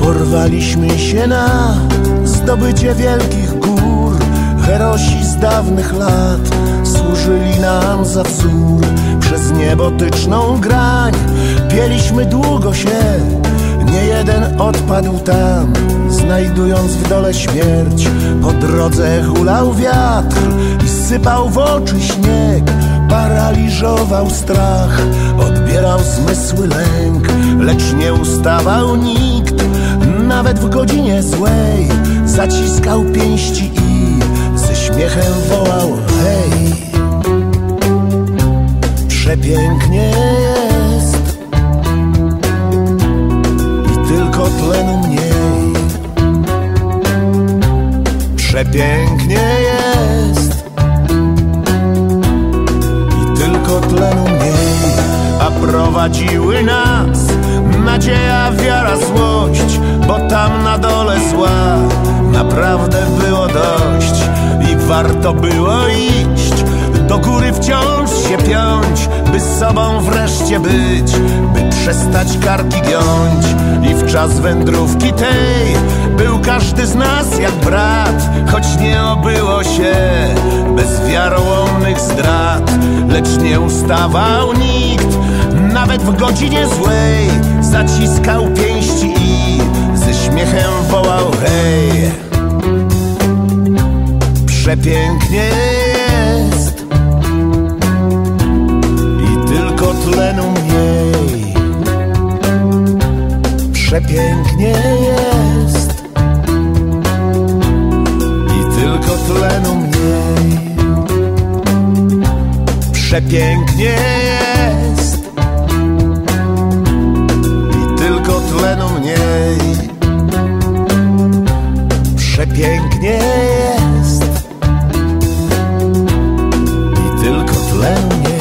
Porwaliśmy się na zdobycie wielkich gór. Herosi z dawnych lat służyli nam za wzór. Przez niebotyczną grań pieliśmy długo się. Nie jeden odpadł tam, znajdując w dole śmierć. Po drodze hulał wiatr i sypał w oczy śnieg. Paraliżował strach, odbierał zmysły lęk. Lecz nie ustawał nikt, nawet w godzinie złej. Zaciskał pięści i ze śmiechem wołał hej. Przepięknie jest i tylko tlenu mniej. Przepięknie jest i tylko tlenu mniej. A prowadziły nas nadzieja, wiara, złość, bo tam na dole zła naprawdę było dość. I warto było iść, do góry wciąż się piąć, by z sobą wreszcie być, by przestać karki giąć. I w czas wędrówki tej był każdy z nas jak brat, choć nie obyło się bez wiarołomnych zdrad. Lecz nie ustawał nikt, nawet w godzinie złej. Zaciskał pięści i ze śmiechem wołał hej. Przepięknie jest i tylko tlenu mniej. Przepięknie jest i tylko tlenu mniej. Przepięknie jest i tylko tlenu mniej. Przepięknie jest i tylko tlenu mniej.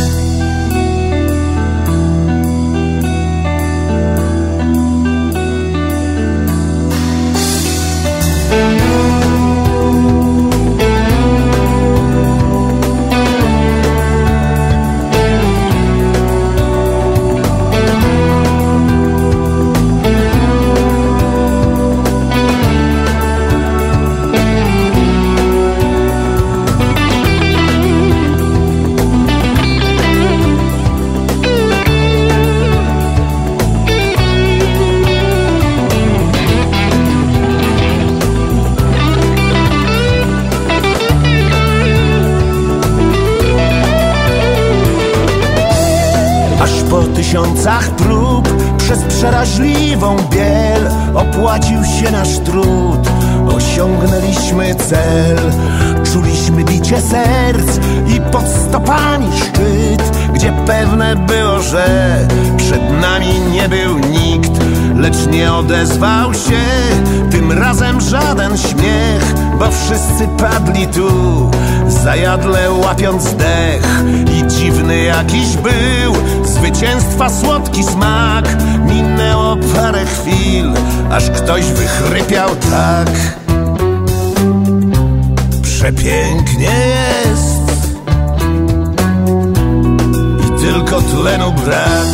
Po tysiącach prób przez przeraźliwą biel opłacił się nasz trud. Osiągnęliśmy cel, czuliśmy bicie serc i pod stopami szczyt, gdzie pewne było, że przed nami nie był nikt. Lecz nie odezwał się tym razem żaden śmiech, bo wszyscy padli tu, zajadle łapiąc dech. I dziwny jakiś był zwycięstwa słodki smak. Minęło parę chwil, aż ktoś wychrypiał tak. Przepięknie jest i tylko tlenu brak.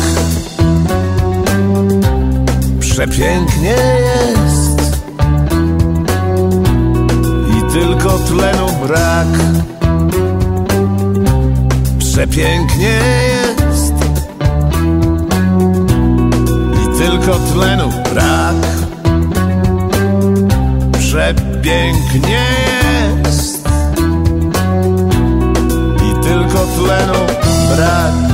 Przepięknie jest i tylko tlenu brak. Przepięknie jest i tylko tlenu brak. Przepięknie jest i tylko tlenu brak.